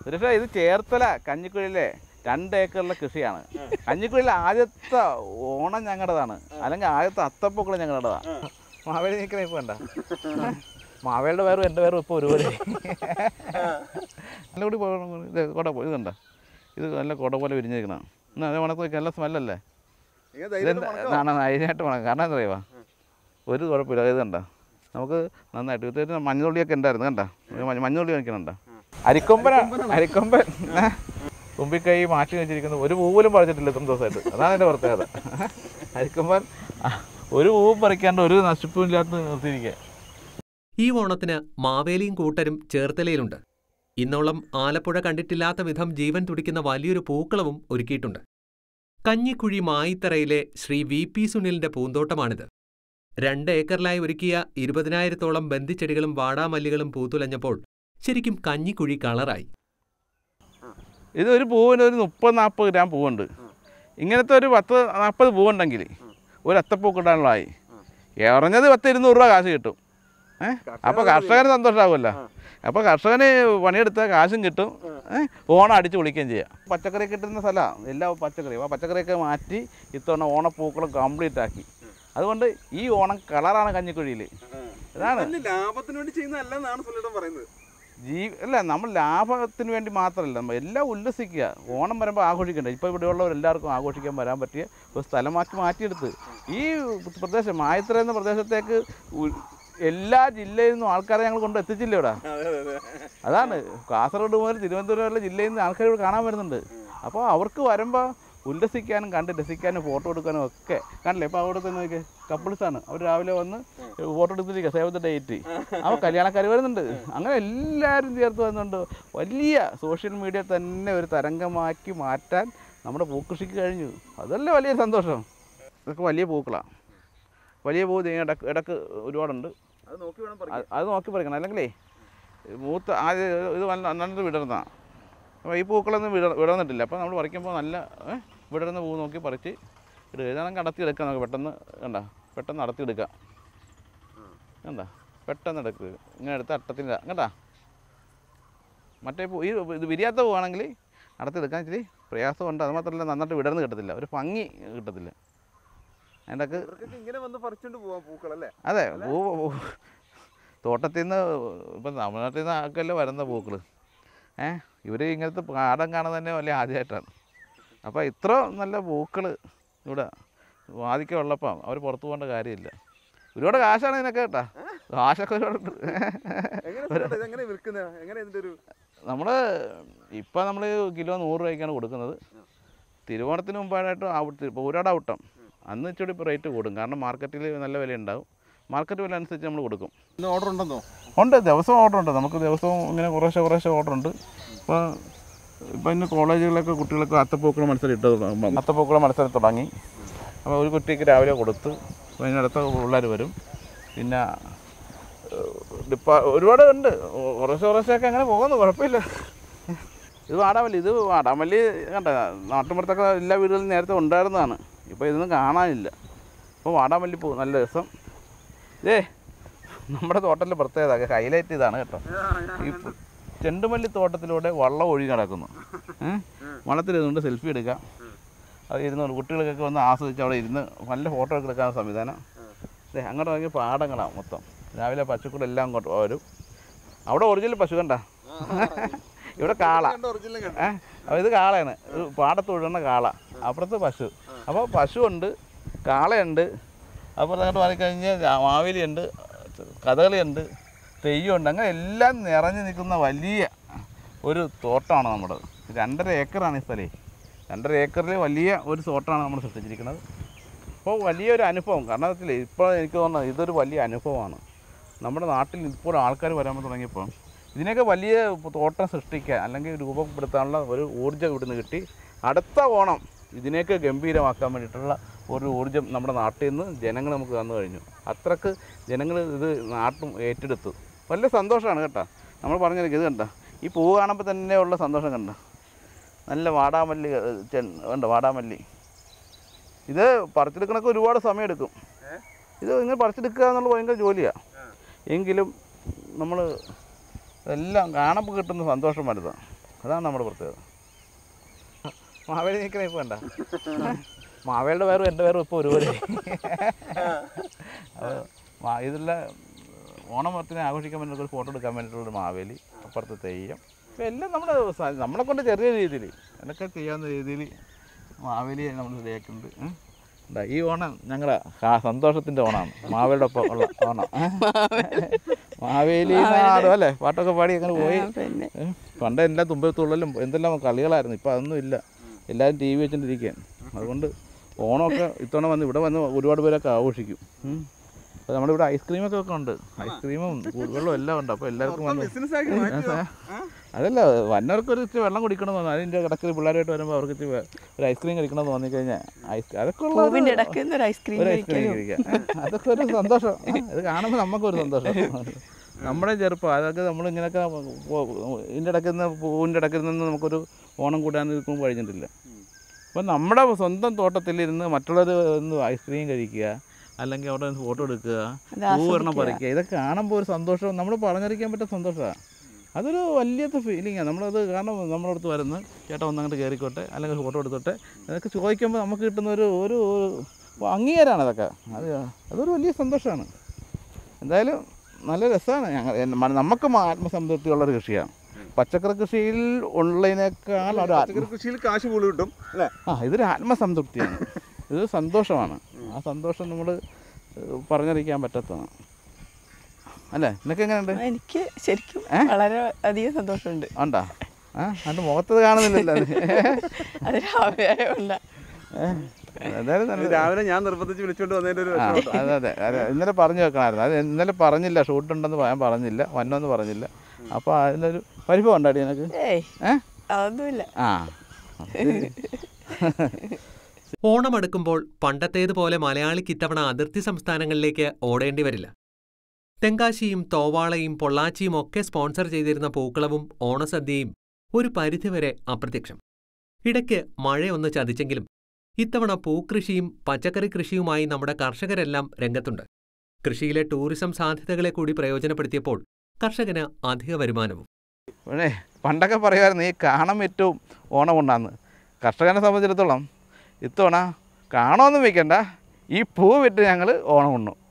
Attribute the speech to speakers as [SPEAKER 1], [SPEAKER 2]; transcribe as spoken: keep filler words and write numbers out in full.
[SPEAKER 1] സുരേഷ ഇത് ചേർത്തല കഞ്ഞിക്കുഴിയിലെ രണ്ട് ഏക്കറിലെ കൃഷിയാണ്. കഞ്ഞിക്കുഴിയിലെ ആദ്യത്തെ ഓണം ഞങ്ങളുടേതാണ്, അല്ലെങ്കിൽ ആദ്യത്തെ അത്തപ്പൂക്കളും ഞങ്ങളുടേതാണ്. മാവേലി നിൽക്കണ ഇപ്പൊ വേണ്ട, മാവേലിയുടെ പേരും എൻ്റെ പേരും ഇപ്പോൾ ഒരുപോലെ. നല്ല കൂടി ഇത് കൊട ഇത് കണ്ട, ഇത് നല്ല കൊട പോലെ വിരിഞ്ഞിരിക്കണം. എന്നാൽ അതേ മണക്ക് നോക്കി നല്ല സ്മെല്ലല്ലേ, അതിനായിട്ട് വേണം. കാരണം എന്താ പറയുക, ഒരു കുഴപ്പമില്ല. ഇത് കണ്ട നമുക്ക് നന്നായിട്ട് ഇത് മഞ്ഞുള്ളിയൊക്കെ ഉണ്ടായിരുന്നു കണ്ട, മഞ്ഞുള്ളി വയ്ക്കണുണ്ട. അരിക്കൊമ്പനാണ്, അരിക്കൊമ്പൻ തുമ്പിക്കൈ മാറ്റി വെച്ചിരിക്കുന്നത്. ഒരു പൂവിലും പറിച്ചിട്ടില്ല ഇത്രയും ദിവസമായിട്ട്, അതാണ് എൻ്റെ പ്രത്യേകത. അരിക്കൊമ്പൻ ഒരു പൂവും പറിക്കാണ്ട് ഒരു നശിപ്പും ഇല്ലാത്ത നിർത്തിയിരിക്കുക.
[SPEAKER 2] ഈ ഓണത്തിന് മാവേലിയും കൂട്ടരും ചേർത്തലയിലുണ്ട്. ഇന്നോളം ആലപ്പുഴ കണ്ടിട്ടില്ലാത്ത വിധം ജീവൻ തുടിക്കുന്ന വലിയൊരു പൂക്കളവും ഒരുക്കിയിട്ടുണ്ട്. കഞ്ഞിക്കുഴി മായിത്തറയിലെ ശ്രീ വി പി സുനിലിന്റെ പൂന്തോട്ടമാണിത്. രണ്ട് ഏക്കറിലായി ഒരുക്കിയ ഇരുപതിനായിരത്തോളം ബന്ധിച്ചെടികളും വാടാമല്ലികളും പൂത്തുലഞ്ഞപ്പോൾ ശരിക്കും കഞ്ഞിക്കുഴി കളറായി.
[SPEAKER 1] ഇത് ഒരു പൂവിന് ഒരു മുപ്പത് നാൽപ്പത് ഗ്രാം പൂവുണ്ട്. ഇങ്ങനത്തെ ഒരു പത്ത് നാൽപ്പത് പൂവുണ്ടെങ്കിൽ ഒരു അത്തപ്പൂക്കിടാനുള്ളതായി. എറിഞ്ഞത് പത്ത് ഇരുന്നൂറ് രൂപ കാശ് കിട്ടും. ഏഹ് അപ്പോൾ കർഷകന് സന്തോഷമാകുമല്ലോ. അപ്പോൾ കർഷകന് പണിയെടുത്ത കാശും കിട്ടും, ഓണം അടിച്ച് വിളിക്കുകയും ചെയ്യാം. പച്ചക്കറി കിട്ടുന്ന സ്ഥലമാണ് എല്ലാ പച്ചക്കറിയും. ആ പച്ചക്കറിയൊക്കെ മാറ്റി ഇത്തവണ ഓണപ്പൂക്കളും കംപ്ലീറ്റ് ആക്കി. അതുകൊണ്ട് ഈ ഓണം കളറാണ് കഞ്ഞിക്കുഴിയിൽ. ഇതാണ്
[SPEAKER 3] ലാഭത്തിന് വേണ്ടി ചെയ്യുന്നതല്ലെന്നാണ് സുനിലേട്ടൻ പറയുന്നത്.
[SPEAKER 1] ജീ അല്ല, നമ്മൾ ലാഭത്തിന് വേണ്ടി മാത്രമല്ല, നമ്മൾ എല്ലാം ഉല്ലസിക്കുക. ഓണം വരുമ്പോൾ ആഘോഷിക്കണ്ടേ. ഇപ്പോൾ ഇവിടെയുള്ളവരെല്ലാവർക്കും ആഘോഷിക്കാൻ വരാൻ പറ്റിയ ഒരു സ്ഥലമാക്കി മാറ്റിയെടുത്ത് ഈ പ്രദേശം മായിത്തറ എന്ന പ്രദേശത്തേക്ക് എല്ലാ ജില്ലയിൽ നിന്നും ആൾക്കാരെ ഞങ്ങൾ കൊണ്ട് എത്തിച്ചില്ല ഇവിടെ. അതാണ് കാസർഗോഡ് മുതൽ തിരുവനന്തപുരം വരെ ജില്ലയിൽ നിന്ന് ആൾക്കാർ ഇവിടെ കാണാൻ വരുന്നുണ്ട്. അപ്പോൾ അവർക്ക് വരുമ്പോൾ ഉല്ലസിക്കാനും കണ്ട് രസിക്കാനും ഫോട്ടോ എടുക്കാനും ഒക്കെ കണ്ടില്ലേ. ഇപ്പോൾ അവിടെ തന്നെ നോക്കിയാൽ കപ്പിൾസാണ്, അവർ രാവിലെ വന്ന് ഫോട്ടോ എടുത്തിരിക്കുക, സേവ് ദ ഡേറ്റ്. അപ്പോൾ കല്യാണക്കാർ വരുന്നുണ്ട്. അങ്ങനെ എല്ലാവരും ചേർത്ത് വരുന്നുണ്ട്. വലിയ സോഷ്യൽ മീഡിയ തന്നെ ഒരു തരംഗമാക്കി മാറ്റാൻ നമ്മുടെ പൂക്കൃഷിക്ക് കഴിഞ്ഞു. അതല്ലേ വലിയ സന്തോഷം. ഇതൊക്കെ വലിയ പൂക്കളാണ്. വലിയ പൂ ഇടക്ക് ഇടക്ക് ഒരുപാടുണ്ട്. അത് നോക്കി പറിക്കണം, അല്ലെങ്കിലേ മൂത്ത ആദ്യം ഇത് നല്ലത് വിടർന്നതാണ്. അപ്പോൾ ഈ പൂക്കളൊന്നും വിട വിടർന്നിട്ടില്ല. അപ്പോൾ നമ്മൾ പറിക്കുമ്പോൾ നല്ല വിടർന്ന പൂ നോക്കി പറിച്ച് ഇടുക. ഇതാണെങ്കിൽ അടത്തിയെടുക്കാം. നമുക്ക് പെട്ടെന്ന് കണ്ട പെട്ടെന്ന് അടത്തിയെടുക്കാം. കണ്ട പെട്ടെന്ന് എടുക്കുക. ഇങ്ങനെ എടുത്ത് അട്ടത്തിൻ്റെ കേട്ടാ. മറ്റേ പൂ ഈ ഇത് വിരിയാത്ത പൂവാണെങ്കിൽ അടത്തിയെടുക്കാൻ ഇച്ചിരി പ്രയാസമുണ്ട്. അത് മാത്രമല്ല നന്നായിട്ട് വിടർന്ന് കിട്ടത്തില്ല, ഒരു ഭംഗി കിട്ടത്തില്ല. അതിൻ്റെ
[SPEAKER 3] ഇങ്ങനെ വന്ന് പറിച്ചുകൊണ്ട് പോവാം പൂക്കളല്ലേ.
[SPEAKER 1] അതെ, പൂ തോട്ടത്തിൽ നിന്ന് ഇപ്പം തമിഴ്നാട്ടിൽ നിന്ന് ആക്കല്ലേ വരുന്ന പൂക്കൾ. ഏഹ് ഇവർ ഇങ്ങനത്തെ പാടം കാണുന്നത് തന്നെ വലിയ ആദ്യമായിട്ടാണ്. അപ്പോൾ ഇത്ര നല്ല പൂക്കൾ ഇവിടെ വാദിക്ക ഉള്ളപ്പം അവർ പുറത്തു പോകേണ്ട കാര്യമില്ല. ഒരുപാട് കാശാണ് ഇതിനൊക്കെ കേട്ടാ, കാശൊക്കെ ഒരുപാടുണ്ട്. നമ്മൾ ഇപ്പം നമ്മൾ കിലോ നൂറ് രൂപയ്ക്കാണ് കൊടുക്കുന്നത്. തിരുവോണത്തിന് മുമ്പായിട്ട് ഔട്ട് പൂരാട ഔട്ടം അന്ന് ഇച്ചിരി ഇപ്പോൾ റേറ്റ് കൂടും. കാരണം മാർക്കറ്റിൽ നല്ല വില ഉണ്ടാവും. മാർക്കറ്റ് വില അനുസരിച്ച് നമ്മൾ കൊടുക്കും.
[SPEAKER 3] ഓർഡർ ഉണ്ടെന്നോ?
[SPEAKER 1] ഉണ്ട്, ദിവസവും ഓർഡർ ഉണ്ട്. നമുക്ക് ദിവസവും ഇങ്ങനെ കുറേശ്ശെ കുറേശ്ശെ ഓർഡർ ഉണ്ട്. ഇപ്പോൾ ഇപ്പോൾ ഇന്ന് കോളേജുകളിലൊക്കെ കുട്ടികൾക്ക് അത്തപ്പൂക്കള മത്സരം ഇട്ട് തുടങ്ങും. അത്തപ്പൂക്കള മത്സരം തുടങ്ങി. അപ്പോൾ ഒരു കുട്ടിക്ക് രാവിലെ കൊടുത്ത് അതിനടുത്ത പിള്ളേർ വരും. പിന്നെ ഡിപ്പാ ഒരുപാട് ഉണ്ട്. കുറേശ്ശെ കുറേശ്ശെയൊക്കെ അങ്ങനെ പോകുന്നു, കുഴപ്പമില്ല. ഇത് വാടാമല്ലി. ഇത് വാടാമല്ലി കണ്ട നാട്ടുമ്പുറത്തൊക്കെ എല്ലാ വീടുകളിലും നേരത്തെ ഉണ്ടായിരുന്നതാണ്. ഇപ്പോൾ ഇതൊന്നും കാണാനില്ല. അപ്പോൾ വാടാമല്ലി പൂ നല്ല രസം. ഇതേ നമ്മുടെ തോട്ടത്തിലെ പ്രത്യേകത ഹൈലൈറ്റ് ഇതാണ് കേട്ടോ. ഈ ചെണ്ടുമല്ലി തോട്ടത്തിലൂടെ വള്ളം ഒഴുകി നടക്കുന്നു. വള്ളത്തിലിരുന്നുകൊണ്ട് സെൽഫി എടുക്കാം. അത് ഇരുന്ന് കുട്ടികൾക്കൊക്കെ വന്ന് ആസ്വദിച്ച് അവിടെ ഇരുന്ന് നല്ല ഫോട്ടോ ഒക്കെ എടുക്കാൻ സംവിധാനം. അതെ, അങ്ങോട്ട് നോക്കി പാടങ്ങളാണ് മൊത്തം. രാവിലെ പശുക്കളെല്ലാം അങ്ങോട്ട് വരും. അവിടെ ഒറിജിനൽ പശു കണ്ട, ഇവിടെ കാള. ഏഹ് അപ്പോൾ ഇത് കാളയാണ്, പാടത്ത് ഒഴുകുന്ന കാള. അപ്പുറത്ത് പശു. അപ്പോൾ പശുവുണ്ട്, കാളയുണ്ട്. അപ്പോൾ അങ്ങോട്ട് മാറിക്കഴിഞ്ഞാൽ മാവേലിയുണ്ട്, കഥകളിയുണ്ട്, തെയ്യമുണ്ട്. അങ്ങനെ എല്ലാം നിറഞ്ഞു നിൽക്കുന്ന വലിയ ഒരു തോട്ടമാണ് നമ്മുടെ. രണ്ടര ഏക്കറാണ് ഈ സ്ഥലം. രണ്ടര ഏക്കറിൽ വലിയ ഒരു തോട്ടമാണ് നമ്മൾ സൃഷ്ടിച്ചിരിക്കുന്നത്. അപ്പോൾ വലിയൊരു അനുഭവം. കാരണം വെച്ചാൽ ഇപ്പോൾ എനിക്ക് തോന്നുന്നത് ഇതൊരു വലിയ അനുഭവമാണ്. നമ്മുടെ നാട്ടിൽ ഇപ്പോൾ ആൾക്കാർ വരാൻ തുടങ്ങിയപ്പോൾ ഇതിനൊക്കെ വലിയ തോട്ടം സൃഷ്ടിക്കാൻ അല്ലെങ്കിൽ രൂപപ്പെടുത്താനുള്ള ഒരു ഊർജ്ജം ഇവിടുന്ന് കിട്ടി. അടുത്ത ഓണം ഇതിനെയൊക്കെ ഗംഭീരമാക്കാൻ വേണ്ടിയിട്ടുള്ള ഒരു ഊർജ്ജം നമ്മുടെ നാട്ടിൽ നിന്ന് ജനങ്ങൾ നമുക്ക് തന്നു കഴിഞ്ഞു. അത്രക്ക് ജനങ്ങൾ ഇത് നാട്ടും ഏറ്റെടുത്തു. വലിയ സന്തോഷമാണ് കേട്ടോ. നമ്മൾ പറഞ്ഞിരിക്കും ഇത് കണ്ട ഈ പൂവ് കാണുമ്പോൾ തന്നെ ഉള്ള സന്തോഷം കണ്ട. നല്ല വാടാമല്ലി കണ്ട, വാടാമല്ലി. ഇത് പറിച്ചെടുക്കണൊക്കെ ഒരുപാട് സമയം എടുക്കും. ഇത് ഇങ്ങനെ പറിച്ചെടുക്കുക എന്നുള്ള ഭയങ്കര ജോലിയാണ്. എങ്കിലും നമ്മൾ എല്ലാം കാണുമ്പോൾ കിട്ടുന്ന സന്തോഷം വലുതാണ്. അതാണ് നമ്മുടെ പ്രത്യേകത. മാവേലി നിൽക്കണ ഇപ്പോൾ വേണ്ട, മാവേലിയുടെ പേരും എൻ്റെ പേരും ഇപ്പോൾ ഒരുപോലെ. അപ്പോൾ ഇതിലുള്ള ഓണം മൊത്തത്തിനെ ആഘോഷിക്കാൻ വേണ്ടി ഒരു ഫോട്ടോ എടുക്കാൻ വേണ്ടിയിട്ടുള്ളൊരു മാവേലി, അപ്പുറത്ത് തെയ്യം, അപ്പോൾ എല്ലാം നമ്മുടെ നമ്മളെ കൊണ്ട് ചെറിയ രീതിയിൽ എന്നൊക്കെ ചെയ്യാവുന്ന രീതിയിൽ മാവേലിയെ നമ്മൾ റെഡിയാക്കുന്നുണ്ട്. എന്താ ഈ ഓണം ഞങ്ങളുടെ സന്തോഷത്തിൻ്റെ ഓണമാണ്, മാവേലിയുടെ ഒപ്പം ഉള്ള ഓണം. മാവേലി നാടും അല്ലേ, പാട്ടൊക്കെ പാടി അങ്ങനെ പോയി. പണ്ട് എല്ലാ തുമ്പത്തുള്ളിലും എന്തെല്ലാം കളികളായിരുന്നു, ഇപ്പോൾ അതൊന്നും ഇല്ല. എല്ലാവരും ടി വി വെച്ചിട്ടിരിക്കുകയാണ്. അതുകൊണ്ട് ഓണമൊക്കെ ഇത്തവണ വന്ന് ഇവിടെ വന്ന് ഒരുപാട് പേരൊക്കെ ആഘോഷിക്കും. അപ്പോൾ നമ്മളിവിടെ ഐസ്ക്രീമൊക്കെ ഒക്കെ ഉണ്ട്, ഐസ്ക്രീമും വെള്ളവും എല്ലാം ഉണ്ട്. അപ്പോൾ എല്ലാവർക്കും വന്ന് അതല്ല വന്നവർക്കൊരു ഇച്ചിരി വെള്ളം കുടിക്കണമെന്ന് തോന്നുന്നു. അതിൻ്റെ ഇടയ്ക്ക് പിള്ളേരായിട്ട് വരുമ്പോൾ അവർക്ക് ഇച്ചിരി ഒരു ഐസ്ക്രീം കഴിക്കണമെന്ന് തോന്നിക്കഴിഞ്ഞാൽ ഐസ് അതൊക്കെ ഉള്ള ഒരു ഐസ്ക്രീം കഴിക്കാം. അതൊക്കെ ഒരു സന്തോഷം. ഇത് കാണുമ്പോൾ നമുക്കൊരു സന്തോഷം. നമ്മുടെ ചെറുപ്പം അതൊക്കെ നമ്മളിങ്ങനെയൊക്കെ ഇതിൻ്റെ ഇടയ്ക്ക് നിന്ന് പൂവിൻ്റെ ഇടയ്ക്കിൽ നിന്ന് നമുക്കൊരു ഓണം കൂടാൻ നിൽക്കുമ്പോൾ കഴിഞ്ഞിട്ടില്ല. അപ്പം നമ്മുടെ സ്വന്തം തോട്ടത്തിലിരുന്ന് മറ്റുള്ളവർ ഒന്ന് ഐസ്ക്രീം കഴിക്കുക, അല്ലെങ്കിൽ അവിടെ നിന്ന് ഫോട്ടോ എടുക്കുക, പൂവെണ്ണം പറിക്കുക, ഇതൊക്കെ കാണുമ്പോൾ ഒരു സന്തോഷം നമ്മൾ പറഞ്ഞറിയിക്കാൻ പറ്റുന്ന സന്തോഷമാണ്. അതൊരു വലിയത്തെ ഫീലിംഗാണ്. നമ്മളത് കാരണം നമ്മുടെ അടുത്ത് വരുന്ന ചേട്ടാ ഒന്നങ്ങോട്ട് കയറിക്കോട്ടെ, അല്ലെങ്കിൽ ഫോട്ടോ എടുത്തോട്ടെ, അതൊക്കെ ചോദിക്കുമ്പോൾ നമുക്ക് കിട്ടുന്ന ഒരു ഒരു അംഗീകാരമാണ് അതൊക്കെ. അത് അതൊരു വലിയ സന്തോഷമാണ്. എന്തായാലും നല്ല രസമാണ്. ഞങ്ങൾ നമുക്ക് ആത്മസംതൃപ്തിയുള്ളൊരു കൃഷിയാണ്. പച്ചക്കറി കൃഷിയിൽ ഉള്ളതിനേക്കാൾ ഒരു
[SPEAKER 3] കൃഷിയിൽ കാശ് കൂടുതൽ കിട്ടും അല്ലേ?
[SPEAKER 1] ആ ഇതൊരു ആത്മസംതൃപ്തിയാണ്, ഇത് സന്തോഷമാണ്. ആ സന്തോഷം നമ്മൾ പറഞ്ഞറിയിക്കാൻ പറ്റാത്തതാണ് അല്ലേ? നിനക്ക് എങ്ങനെയുണ്ട്?
[SPEAKER 4] എനിക്ക് ശരിക്കും വളരെ അധികം സന്തോഷമുണ്ട്.
[SPEAKER 1] ഉണ്ടോ? ആ അത് മുഖത്തത് കാണുന്നില്ലല്ലോ.
[SPEAKER 4] അത്
[SPEAKER 1] എന്തായാലും
[SPEAKER 3] രാവിലെ ഞാൻ നിർബന്ധിച്ച് വിളിച്ചോണ്ട് വന്നതിൻ്റെ ഒരു
[SPEAKER 1] അതെ അതെ അതെ ഇന്നലെ പറഞ്ഞു വെക്കണമായിരുന്നു. അത് ഇന്നലെ പറഞ്ഞില്ല, ഷൂട്ടുണ്ടെന്ന് ഞാൻ പറഞ്ഞില്ല, വന്നോന്ന് പറഞ്ഞില്ല. അപ്പോൾ അതിനൊരു പരിഭവം ഉണ്ടാടി എനിക്ക്. ഏഹ്
[SPEAKER 4] അതൊന്നുമില്ല.
[SPEAKER 1] ആ
[SPEAKER 2] ഓണമടുക്കുമ്പോൾ പണ്ടത്തേതുപോലെ മലയാളിക്ക് ഇത്തവണ അതിർത്തി സംസ്ഥാനങ്ങളിലേക്ക് ഓടേണ്ടി വരില്ല. തെങ്കാശിയും തോവാളയും പൊള്ളാച്ചിയും ഒക്കെ സ്പോൺസർ ചെയ്തിരുന്ന പൂക്കളവും ഓണസദ്യയും ഒരു പരിധിവരെ അപ്രത്യക്ഷം. ഇടയ്ക്ക് മഴയൊന്ന് ചതിച്ചെങ്കിലും ഇത്തവണ പൂക്കൃഷിയും പച്ചക്കറി കൃഷിയുമായി നമ്മുടെ കർഷകരെല്ലാം രംഗത്തുണ്ട്. കൃഷിയിലെ ടൂറിസം സാധ്യതകളെ കൂടി പ്രയോജനപ്പെടുത്തിയപ്പോൾ കർഷകന് അധിക വരുമാനവും.
[SPEAKER 1] പിന്നെ പണ്ടൊക്കെ പറയുമായിരുന്നു ഈ കാണം ഏറ്റവും ഓണം ഉണ്ടാന്ന്. കർഷകനെ സംബന്ധിച്ചിടത്തോളം ഇത്തവണ കാണുമൊന്നും വയ്ക്കണ്ട, ഈ പൂ വിറ്റ് ഞങ്ങൾ ഓണം ഉണ്ണു.